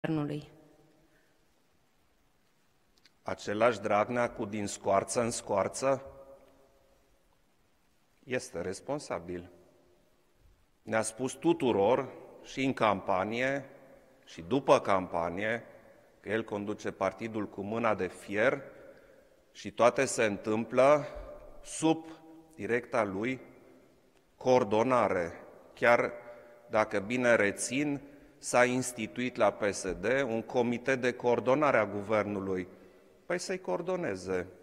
guvernului. Același Dragnea cu din scoarță în scoarță este responsabil. Ne-a spus tuturor, și în campanie, și după campanie, că el conduce partidul cu mâna de fier și toate se întâmplă sub directa lui coordonare. Chiar dacă bine rețin, s-a instituit la PSD un comitet de coordonare a guvernului. Păi să-i coordoneze.